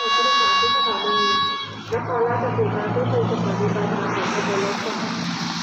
ผู้โดยสารที่สถานีนครราชสีมาเพื่อไปสถานีปลายทางของขบวนรถค่ะ